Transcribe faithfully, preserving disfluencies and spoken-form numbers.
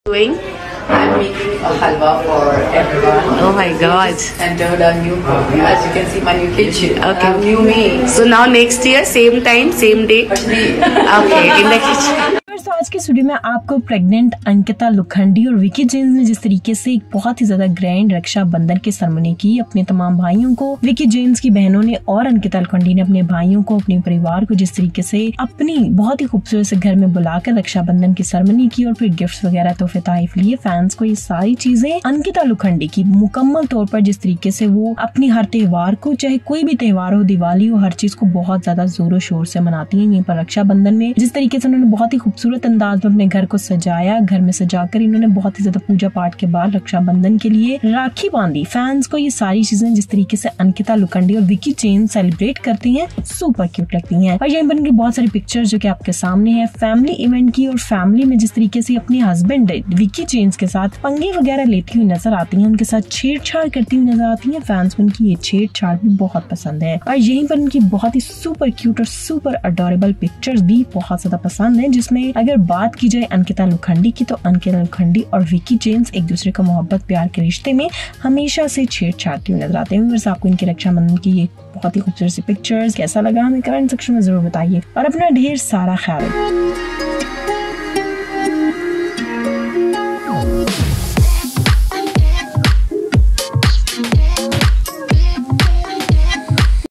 Doing? I'm making a halwa for everyone. Oh my god. Entered a new, as you can see, my new kitchen. Okay. Uh, new me. So now next year, same time, same day. Actually, Okay, in the kitchen. तो आज के video में आपको pregnant Ankita Lokhande और Vicky James ने जिस तरीके से एक बहुत ही ज्यादा ग्रैंड रक्षाबंधन की सेरेमनी की अपने तमाम भाइयों को, विकी जेम्स की बहनों ने और अंकिता लोखंडे ने अपने भाइयों को, अपने परिवार को जिस तरीके से अपनी बहुत ही खूबसूरत से घर में बुलाकर रक्षाबंधन की सेरेमनी की और फिर गिफ्ट्स वगैरह तोहफे तोहफे लिए फैंस को, ये सारी चीजें अंकिता लोखंडे की मुकम्मल तौर पर जिस तरीके से वो अपनी हर त्योहार को, चाहे कोई भी त्योहार हो, दिवाली हो, हर चीज को बहुत ज्यादा जोरों शोर से मनाती है। यहीं पर रक्षाबंधन में जिस तरीके से उन्होंने बहुत ही खूबसूरत अंदाज में अपने घर को सजाया, घर में सजाकर इन्होंने बहुत ही ज्यादा पूजा पाठ के बाद रक्षाबंधन के लिए राखी बांधी। फैंस को ये सारी चीजें जिस तरीके से अंकिता लोखंडे और विकी जेम्स सेलिब्रेट करती हैं, सुपर क्यूट लगती हैं। और यहीं पर इनकी बहुत सारी पिक्चर्स जो कि आपके सामने है फैमिली इवेंट की, और फैमिली में जिस तरीके से अपने हस्बैंड विकी जेम्स के साथ पंगे वगैरह लेती हुई नजर आती हैं, उनके साथ छेड़छाड़ करती हुई नजर आती हैं। फैंस को उनकी ये छेड़छाड़ भी बहुत पसंद है और यहीं पर उनकी बहुत ही सुपर क्यूट और सुपर अडोरेबल पिक्चर्स भी बहुत ज्यादा पसंद है, जिसमें अगर बात की जाए अंकिता लोखंडे की तो अंकिता लोखंडे और विकी जेम्स एक दूसरे का मोहब्बत प्यार के रिश्ते में हमेशा से छेड़छाड़ते हुए नजर आते हैं। वैसे आपको इनके रक्षाबंधन की ये बहुत ही खूबसूरत सी पिक्चर्स कैसा लगा हमें कमेंट सेक्शन में जरूर बताइए और अपना ढेर सारा ख्याल रखिए।